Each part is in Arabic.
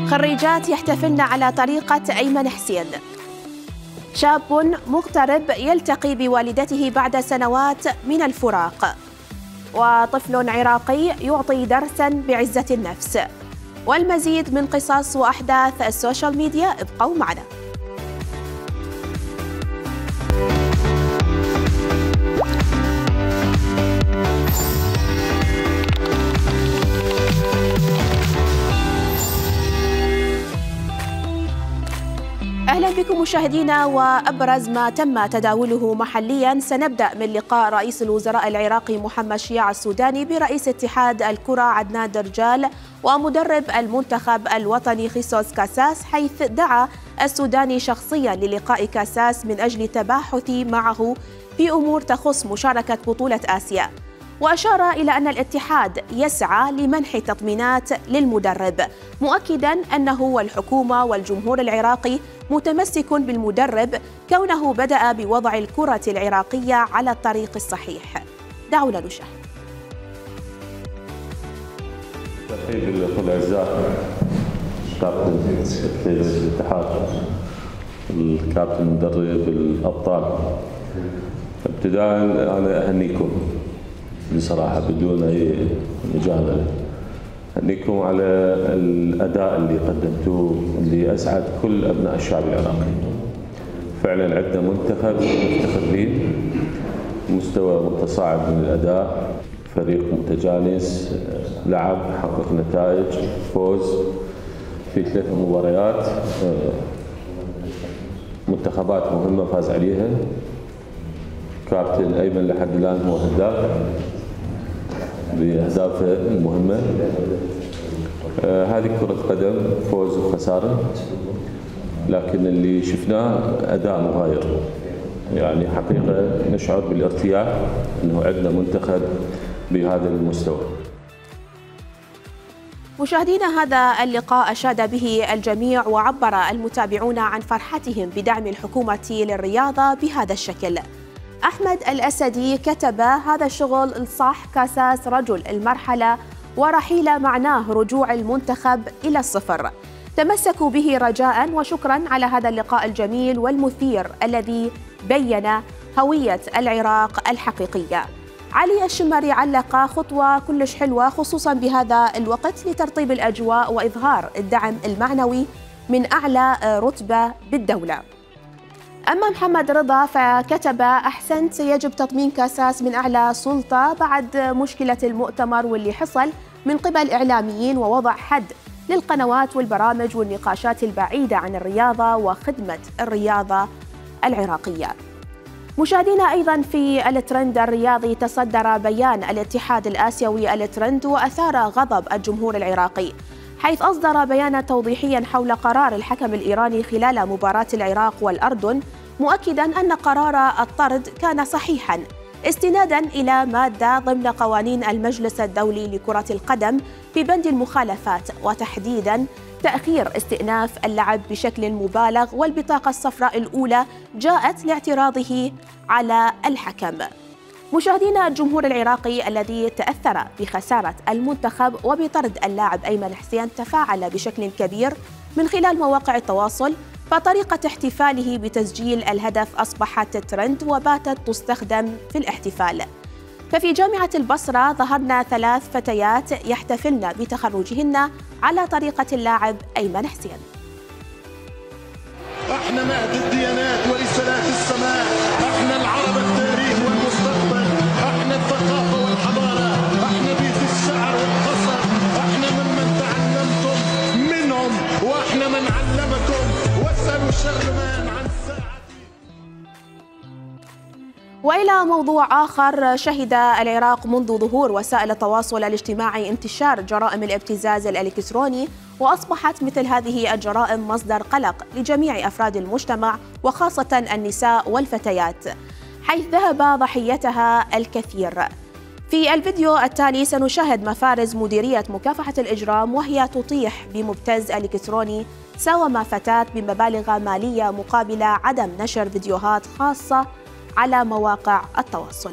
خريجات يحتفلن على طريقة أيمن حسين. شاب مغترب يلتقي بوالدته بعد سنوات من الفراق. وطفل عراقي يعطي درساً بعزة النفس. والمزيد من قصص وأحداث السوشيال ميديا، ابقوا معنا. أهلا بكم مشاهدينا، وأبرز ما تم تداوله محليا سنبدأ من لقاء رئيس الوزراء العراقي محمد شياع السوداني برئيس اتحاد الكرة عدنان درجال ومدرب المنتخب الوطني خيسوس كاساس، حيث دعا السوداني شخصيا للقاء كاساس من أجل التباحث معه في أمور تخص مشاركة بطولة آسيا. وأشار إلى أن الاتحاد يسعى لمنح تطمينات للمدرب، مؤكدا أنه والحكومة والجمهور العراقي متمسك بالمدرب كونه بدأ بوضع الكرة العراقية على الطريق الصحيح. دعونا نشاهد. ترحيب بالأخوة الأعزاء، كابتن الاتحاد، الكابتن مدرب الأبطال. ابتداء أنا أهنيكم بصراحة بدون أي مجاملة، أهنيكم على الأداء اللي قدمتوه اللي أسعد كل أبناء الشعب العراقي. فعلا عندنا منتخب نفتخر به، مستوى متصاعد من الأداء، فريق متجانس، لعب، حقق نتائج، فوز في 3 مباريات، منتخبات مهمة فاز عليها. كابتن أيمن لحد الآن هو هداف بأهدافه المهمة. هذه كرة قدم، فوز وخسارة، لكن اللي شفناه أداء مغاير. يعني حقيقة نشعر بالارتياح أنه عندنا منتخب بهذا المستوى. مشاهدينا، هذا اللقاء أشاد به الجميع، وعبر المتابعون عن فرحتهم بدعم الحكومة للرياضة بهذا الشكل. أحمد الأسدي كتب: هذا الشغل الصح، كاساس رجل المرحلة ورحيل معناه رجوع المنتخب إلى الصفر. تمسكوا به رجاء، وشكرا على هذا اللقاء الجميل والمثير الذي بين هوية العراق الحقيقية. علي الشمري علق: خطوة كلش حلوة خصوصا بهذا الوقت لترطيب الأجواء وإظهار الدعم المعنوي من أعلى رتبة بالدولة. أما محمد رضا فكتب: أحسنت، يجب تطمين كاساس من أعلى سلطة بعد مشكلة المؤتمر واللي حصل من قبل إعلاميين، ووضع حد للقنوات والبرامج والنقاشات البعيدة عن الرياضة وخدمة الرياضة العراقية. مشاهدينا، أيضا في الترند الرياضي تصدر بيان الاتحاد الآسيوي الترند وأثار غضب الجمهور العراقي، حيث أصدر بيانا توضيحيا حول قرار الحكم الإيراني خلال مباراة العراق والأردن، مؤكدا أن قرار الطرد كان صحيحا استنادا إلى مادة ضمن قوانين المجلس الدولي لكرة القدم في بند المخالفات، وتحديدا تأخير استئناف اللعب بشكل مبالغ، والبطاقة الصفراء الأولى جاءت لاعتراضه على الحكم. مشاهدينا، الجمهور العراقي الذي تأثر بخسارة المنتخب وبطرد اللاعب أيمن حسين تفاعل بشكل كبير من خلال مواقع التواصل، فطريقة احتفاله بتسجيل الهدف أصبحت ترند وباتت تستخدم في الاحتفال. ففي جامعة البصرة ظهرنا 3 فتيات يحتفلن بتخرجهن على طريقة اللاعب أيمن حسين. احنا مهد الديانات ورسالات السماء، احنا العرب التاريخ والمستقبل، احنا الثقافة والحضارة، احنا بيت الشعر والقصر، احنا ممن تعلمتم منهم واحنا من علمكم، واسألوا الشرمان عن الساعة. وإلى موضوع آخر، شهد العراق منذ ظهور وسائل التواصل الاجتماعي انتشار جرائم الابتزاز الإلكتروني، وأصبحت مثل هذه الجرائم مصدر قلق لجميع أفراد المجتمع وخاصة النساء والفتيات، حيث ذهب ضحيتها الكثير. في الفيديو التالي سنشاهد مفارز مديرية مكافحة الإجرام وهي تطيح بمبتز إلكتروني ساوم فتاة بمبالغ مالية مقابل عدم نشر فيديوهات خاصة على مواقع التواصل.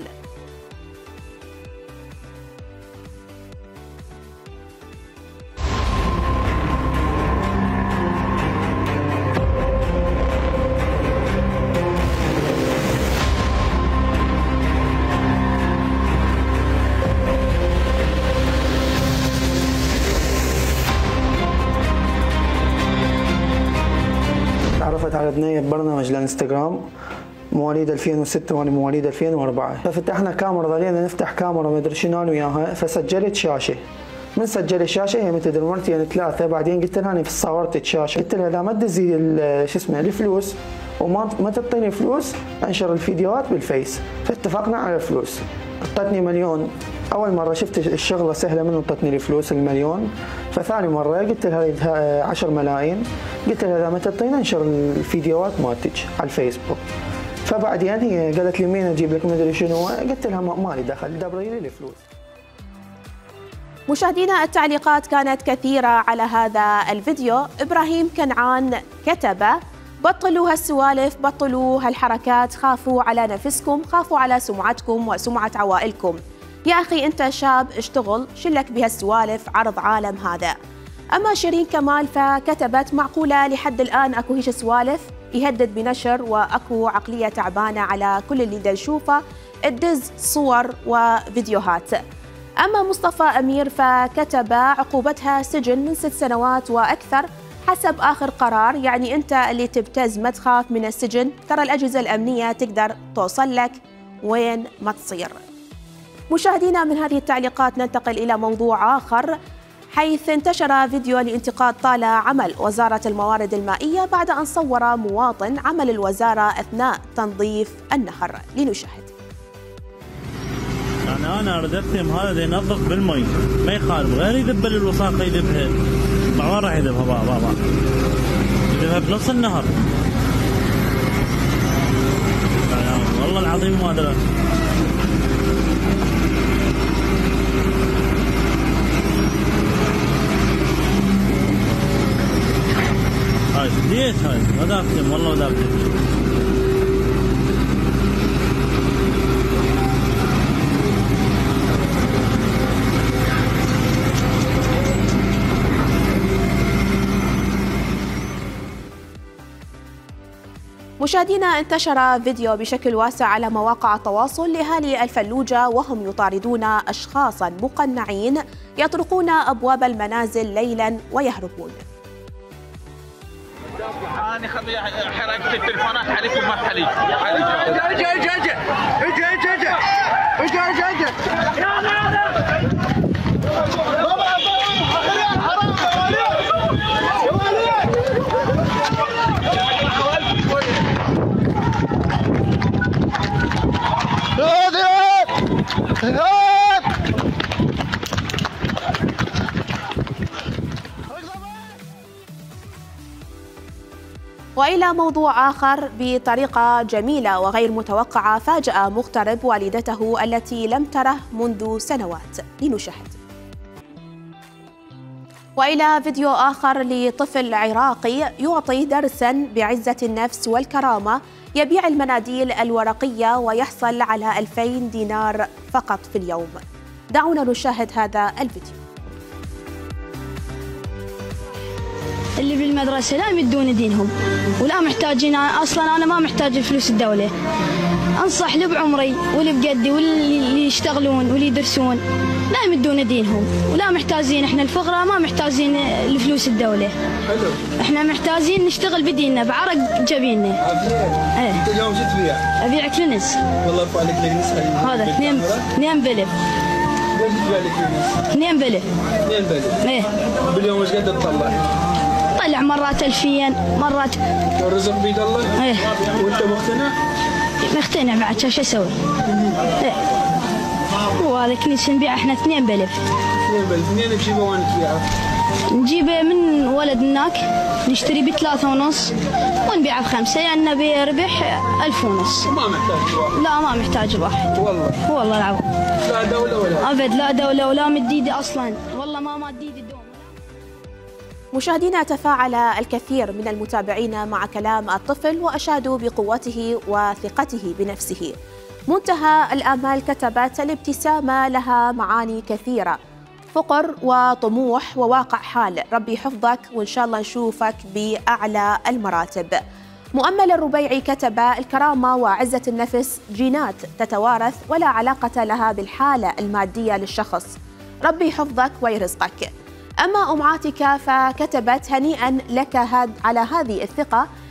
تعرفت على بنية ببرنامج الانستغرام، مواليد 2006 وانا مواليد 2004. ففتحنا كاميرا، ظلينا نفتح كاميرا ما ادري شنو انا وياها، فسجلت شاشه. من سجلت الشاشه هي مثل مرتين 3. بعدين قلت لها انا صورت الشاشه، قلت لها لا ما تدزي شو اسمه الفلوس وما تعطيني فلوس انشر الفيديوهات بالفيس. فاتفقنا على الفلوس. اعطتني مليون. اول مره شفت الشغله سهله منه اعطتني الفلوس المليون. فثاني مره قلت لها 10 ملايين، قلت لها اذا ما تعطينا انشر الفيديوهات مالتك على الفيسبوك. فبعدين هي قالت لي مين اجيب لك ما ادري شنو، قلت لها مالي دخل، دبري لي الفلوس. مشاهدينا، التعليقات كانت كثيرة على هذا الفيديو. إبراهيم كنعان كتب: بطلوا هالسوالف، بطلوا هالحركات، خافوا على نفسكم، خافوا على سمعتكم وسمعة عوائلكم. يا أخي أنت شاب، اشتغل، شلك بهالسوالف، عرض عالم هذا. أما شيرين كمال فكتبت: معقولة لحد الآن أكو هيش سوالف؟ يهدد بنشر وأكو عقلية تعبانة على كل اللي دا نشوفه، تدز صور وفيديوهات. أما مصطفى أمير فكتب: عقوبتها سجن من 6 سنوات وأكثر حسب آخر قرار. يعني أنت اللي تبتز ما تخاف من السجن، ترى الأجهزة الأمنية تقدر توصل لك وين ما تصير. مشاهدينا، من هذه التعليقات ننتقل إلى موضوع آخر، حيث انتشر فيديو لانتقاد طالع عمل وزارة الموارد المائية بعد أن صور مواطن عمل الوزارة أثناء تنظيف النهر. لنشاهد. يعني أنا أريد أفهم هذا ينظف بالمي ما يخالف، غير يذب الوساخة يذبها، ما راح يذبها بابا، يذبها بنص النهر. يعني والله العظيم ما أدري. هاي ليش هاي؟ ما دافتم والله ما دافتم. مشاهدينا، انتشر فيديو بشكل واسع على مواقع التواصل لأهالي الفلوجة وهم يطاردون أشخاصا مقنعين يطرقون أبواب المنازل ليلا ويهربون. أنا خذي حرقت التليفونات عليكم ما حلي. وإلى موضوع آخر، بطريقة جميلة وغير متوقعة فاجأ مغترب والدته التي لم تره منذ سنوات. لنشاهد. وإلى فيديو آخر لطفل عراقي يعطي درساً بعزة النفس والكرامة، يبيع المناديل الورقية ويحصل على 2000 دينار فقط في اليوم. دعونا نشاهد هذا الفيديو. اللي بالمدرسة لا يمدون دينهم ولا محتاجين، أصلا أنا ما محتاج فلوس الدولة. أنصح اللي بعمري واللي بقدي واللي يشتغلون واللي يدرسون لا يمدون دينهم ولا محتاجين. إحنا الفقراء ما محتاجين الفلوس الدولة، إحنا محتاجين نشتغل بديننا بعرق جبيننا. أنت اليوم شو تبيع؟ أبيع كلينس. والله ارفع لك كلينس. هذا 2 بلف. ليش تبيع لك كلينس؟ 2 بلف. 2 بلف. إيه. باليوم ايش قد تطلع؟ طلع مرات 2000 مرات. والرزق بيد الله؟ ايه. وانت مقتنع؟ مقتنع بعد شو اسوي؟ ايه. وهذا كنيس نبيع احنا 2 بلف. 2 بلف، منين تجيبه وين تبيعه؟ نجيبه من ولد هناك، نشتري ب3.5 ونبيعه ب5، يعني بربح 1500. ما محتاج واحد. لا ما محتاج واحد. والله العظيم. لا دولة ولا ابد، لا دولة ولا مديدة اصلا، والله ما مديدة دوم. مشاهدينا، تفاعل الكثير من المتابعين مع كلام الطفل وأشادوا بقوته وثقته بنفسه. منتهى الآمال كتبت: الابتسامة لها معاني كثيرة، فقر وطموح وواقع حال، ربي يحفظك وإن شاء الله نشوفك بأعلى المراتب. مؤمل الربيعي كتب: الكرامة وعزة النفس جينات تتوارث ولا علاقة لها بالحالة المادية للشخص، ربي يحفظك ويرزقك. أما أم عاتكة فكتبت: هنيئا لك على هذه الثقة،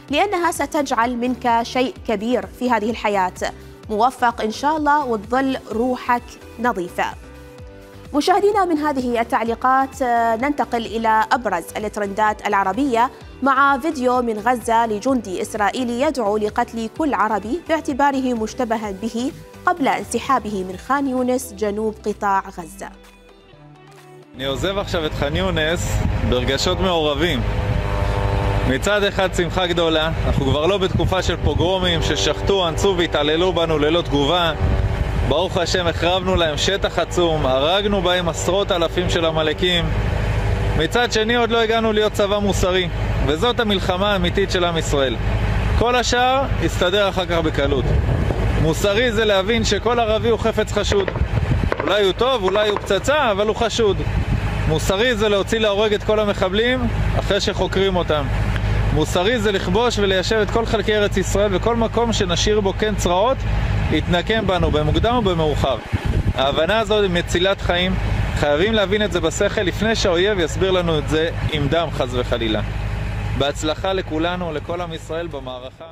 لأنها ستجعل منك شيء كبير في هذه الحياة. موفق إن شاء الله وتظل روحك نظيفة. مشاهدينا، من هذه التعليقات ننتقل إلى أبرز الترندات العربية مع فيديو من غزة لجندي إسرائيلي يدعو لقتل كل عربي باعتباره مشتبها به قبل انسحابه من خان يونس جنوب قطاع غزة. אני עוזב עכשיו את ח'אן יונס ברגשות מעורבים. מצד אחד שמחה גדולה, אנחנו כבר לא בתקופה של פוגרומים ששחטו, אנסו והתעללו בנו ללא תגובה. ברוך השם החרבנו להם שטח עצום, הרגנו בהם עשרות אלפים של עמלקים. מצד שני עוד לא הגענו להיות צבא מוסרי, וזאת המלחמה האמיתית של עם ישראל. כל השאר יסתדר אחר כך בקלות. מוסרי זה להבין שכל ערבי הוא חפץ חשוד. אולי הוא טוב, אולי הוא פצצה, אבל הוא חשוד. מוסרי זה להוציא להורג את כל המחבלים אחרי שחוקרים אותם. מוסרי זה לכבוש וליישב את כל חלקי ארץ ישראל, וכל מקום שנשאיר בו כן צרעות יתנקם בנו במוקדם ובמאוחר. ההבנה הזאת היא מצילת חיים. חייבים להבין את זה בשכל לפני שהאויב יסביר לנו את זה עם דם, חס וחלילה. בהצלחה לכולנו ולכל עם ישראל במערכה.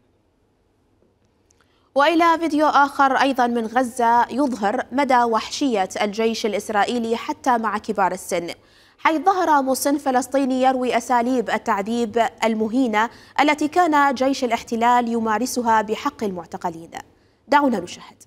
وإلى فيديو آخر أيضا من غزة يظهر مدى وحشية الجيش الإسرائيلي حتى مع كبار السن، حيث ظهر مسن فلسطيني يروي أساليب التعذيب المهينة التي كان جيش الاحتلال يمارسها بحق المعتقلين. دعونا نشاهد.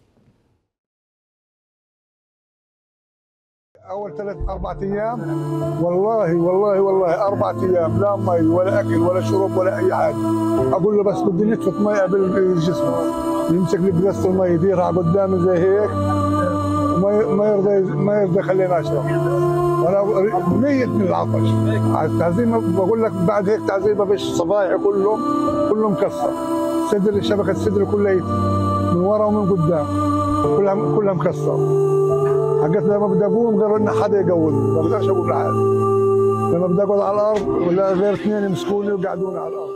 أول 3-4 أيام والله 4 أيام لا مي ولا أكل ولا شرب ولا أي حاجة. أقول له بس بدي نتفة مي قبل جسمه، يمسك لي بقصة المي يديرها قدامي زي هيك ما يرضى يخليني أشرب، وأنا ميت من العطش. التعذيب بقول لك بعد هيك تعذيب ما فيش، صبايعي كله مكسر، صدري شبكة صدري كلها من ورا ومن قدام كلها مكسر. حقت لما بدي اقوم قالوا لنا حدا يقومني، ما بقدرش اقوم لحالي. لما بدي اقعد على الارض ولا غير 2 يمسكوني وقعدوني على الارض.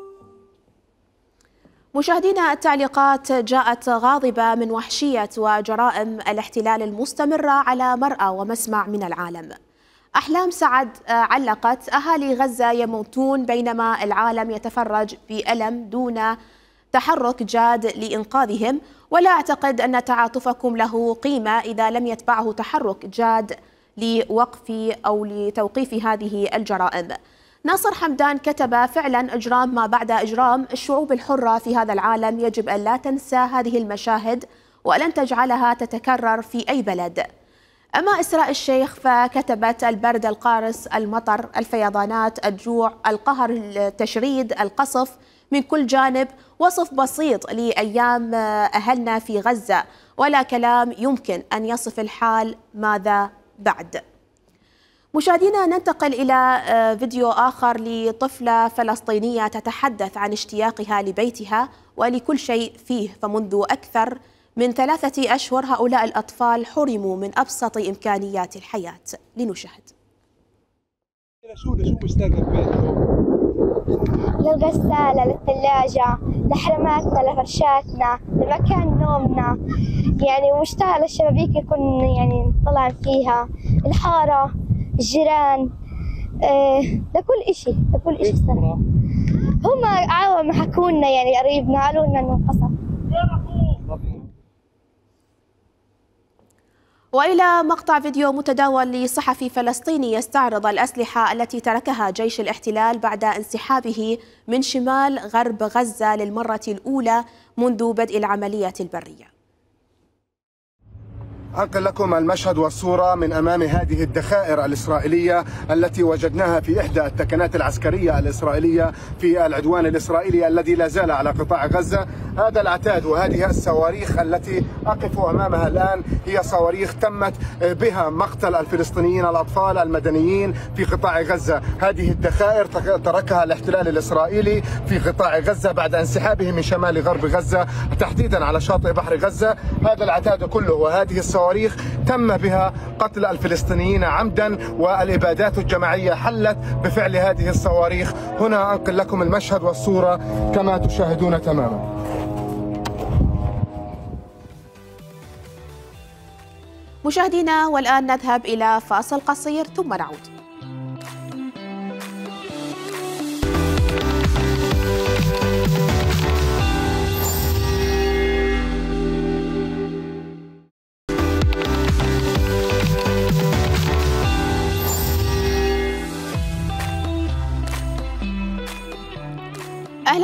مشاهدينا، التعليقات جاءت غاضبة من وحشية وجرائم الاحتلال المستمرة على مرأى ومسمع من العالم. أحلام سعد علقت: أهالي غزة يموتون بينما العالم يتفرج بألم دون تحرك جاد لإنقاذهم، ولا أعتقد أن تعاطفكم له قيمة إذا لم يتبعه تحرك جاد لوقف أو لتوقيف هذه الجرائم. ناصر حمدان كتب: فعلا إجرام ما بعد إجرام. الشعوب الحرة في هذا العالم يجب أن لا تنسى هذه المشاهد ولن تجعلها تتكرر في أي بلد. أما إسراء الشيخ فكتبت: البرد القارس، المطر، الفيضانات، الجوع، القهر، التشريد، القصف من كل جانب، وصف بسيط لأيام أهلنا في غزة ولا كلام يمكن أن يصف الحال. ماذا بعد؟ مشاهدينا، ننتقل إلى فيديو آخر لطفلة فلسطينية تتحدث عن اشتياقها لبيتها ولكل شيء فيه، فمنذ أكثر من 3 أشهر هؤلاء الأطفال حرموا من أبسط إمكانيات الحياة. لنشاهد. شو مشتاقة ببيتكم؟ للغسالة، للثلاجة، لحرماتنا، لفرشاتنا، لمكان نومنا، يعني مشتاقة للشبابيك يكون يعني نطلع فيها، الحارة، الجيران، لكل إشي صراحة. هم عاوم حكوا لنا، يعني قريبنا قالوا لنا إنه انقصف. وإلى مقطع فيديو متداول لصحفي فلسطيني يستعرض الأسلحة التي تركها جيش الاحتلال بعد انسحابه من شمال غرب غزة للمرة الأولى منذ بدء العملية البرية. أنقل لكم المشهد والصورة من أمام هذه الذخائر الإسرائيلية التي وجدناها في إحدى التكنات العسكرية الإسرائيلية في العدوان الإسرائيلي الذي لا زال على قطاع غزة. هذا العتاد وهذه الصواريخ التي أقف أمامها الآن هي صواريخ تمت بها مقتل الفلسطينيين الأطفال المدنيين في قطاع غزة. هذه الذخائر تركها الاحتلال الإسرائيلي في قطاع غزة بعد انسحابه من شمال غرب غزة تحديدا على شاطئ بحر غزة. هذا العتاد كله وهذه الصواريخ تم بها قتل الفلسطينيين عمدا، والإبادات الجماعية حلت بفعل هذه الصواريخ. هنا أنقل لكم المشهد والصورة كما تشاهدون تماما. مشاهدينا، والآن نذهب إلى فاصل قصير ثم نعود.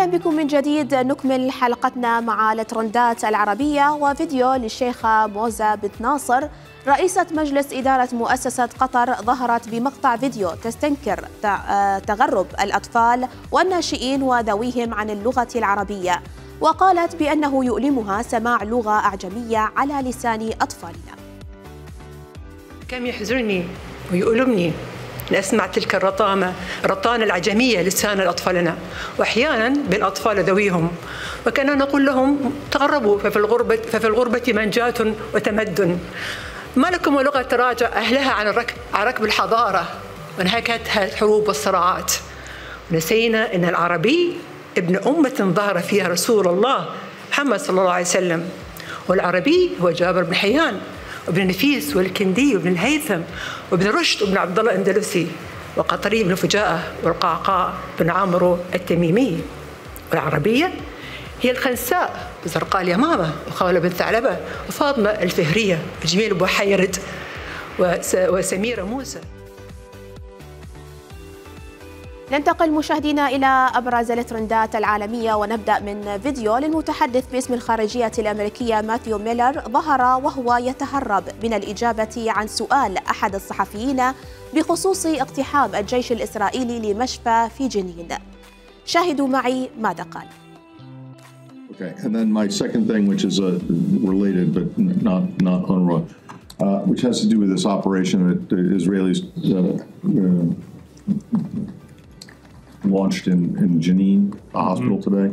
أهلا بكم من جديد. نكمل حلقتنا مع الترندات العربية وفيديو للشيخة موزة بنت ناصر رئيسة مجلس إدارة مؤسسة قطر ظهرت بمقطع فيديو تستنكر تغرب الأطفال والناشئين وذويهم عن اللغة العربية، وقالت بأنه يؤلمها سماع لغة أعجمية على لسان أطفالنا. كم يحزنني ويؤلمني لأسمع تلك الرطانة العجمية لسان أطفالنا، وأحيانا بالأطفال ذويهم، وكنا نقول لهم تغربوا ففي الغربة منجاة وتمدن. ما لكم ولغة تراجع أهلها عن ركب الحضارة وانهكتها الحروب والصراعات. نسينا أن العربي ابن أمة ظهر فيها رسول الله محمد صلى الله عليه وسلم، والعربي هو جابر بن حيان وابن نفيس والكندي وابن الهيثم وابن رشد وابن عبد الله الأندلسي وقطري بن فجاءة والقعقاع بن عمرو التميمي. والعربية هي الخنساء وزرقاء اليمامة وخولة بن ثعلبة وفاطمة الفهرية وجميل أبو حيرد وسميرة موسى. ننتقل مشاهدينا إلى أبرز الترندات العالمية، ونبدأ من فيديو للمتحدث باسم الخارجية الأمريكية ماثيو ميلر ظهر وهو يتهرب من الإجابة عن سؤال أحد الصحفيين بخصوص اقتحام الجيش الإسرائيلي لمشفى في جنين. شاهدوا معي ماذا قال. Okay, and then my second thing, which is related but not UNRWA, which has to do with this operation that the Israelis launched in Jenin, a hospital today.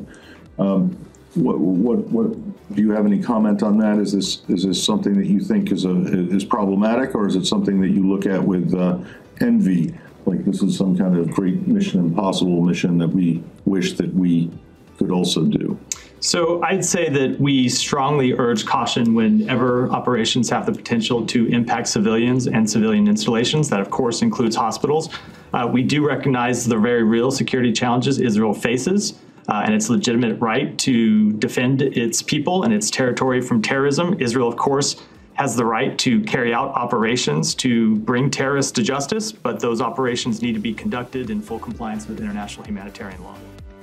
What do you have any comment on that? Is this something that you think is problematic, or is it something that you look at with envy? Like this is some kind of great Mission Impossible mission that we wish that we could also do? So I'd say that we strongly urge caution whenever operations have the potential to impact civilians and civilian installations. That, of course, includes hospitals. We do recognize the very real security challenges Israel faces and its legitimate right to defend its people and its territory from terrorism. Israel, of course, has the right to carry out operations to bring terrorists to justice, but those operations need to be conducted in full compliance with international humanitarian law.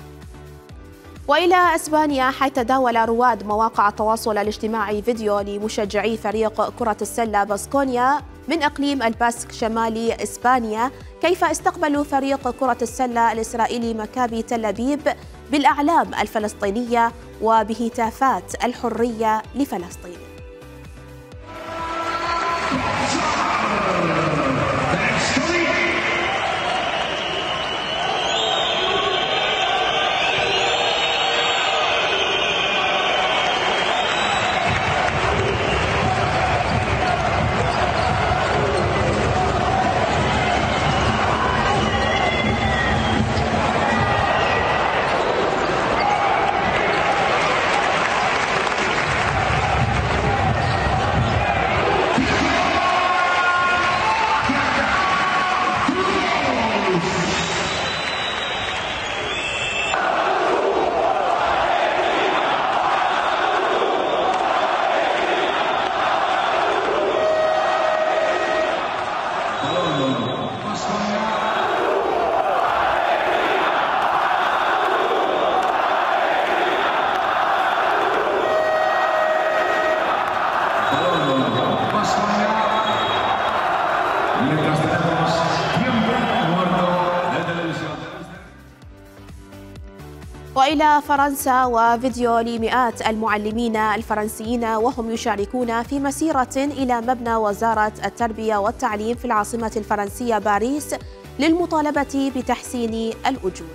وإلى إسبانيا، حيث تداول رواد مواقع التواصل الاجتماعي فيديو لمشجعي فريق كرة السلة باسكونيا من إقليم الباسك شمالي إسبانيا كيف استقبلوا فريق كرة السلة الإسرائيلي مكابي تل أبيب بالأعلام الفلسطينية وبهتافات الحرية لفلسطين. وإلى فرنسا، وفيديو لمئات المعلمين الفرنسيين وهم يشاركون في مسيرة إلى مبنى وزارة التربية والتعليم في العاصمة الفرنسية باريس للمطالبة بتحسين الأجور.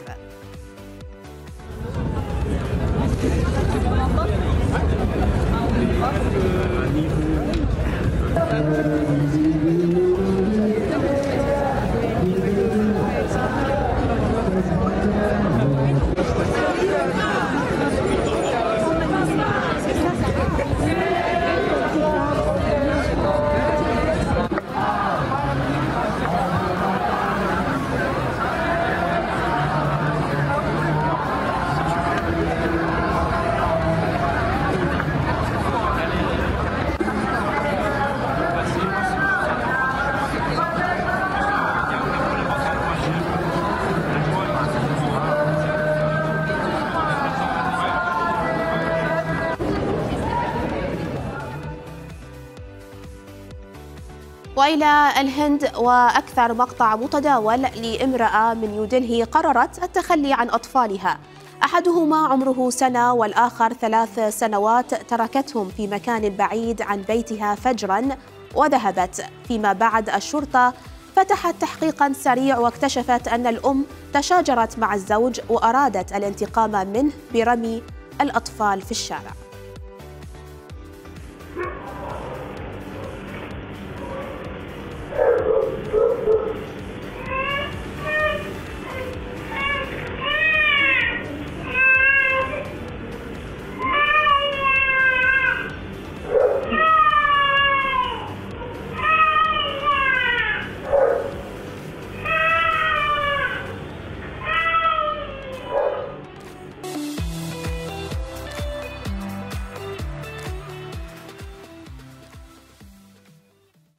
وإلى الهند، وأكثر مقطع متداول لامرأة من نيودلهي قررت التخلي عن أطفالها، أحدهما عمره سنة والآخر 3 سنوات، تركتهم في مكان بعيد عن بيتها فجراً وذهبت. فيما بعد الشرطة فتحت تحقيقاً سريع واكتشفت أن الأم تشاجرت مع الزوج وأرادت الانتقام منه برمي الأطفال في الشارع.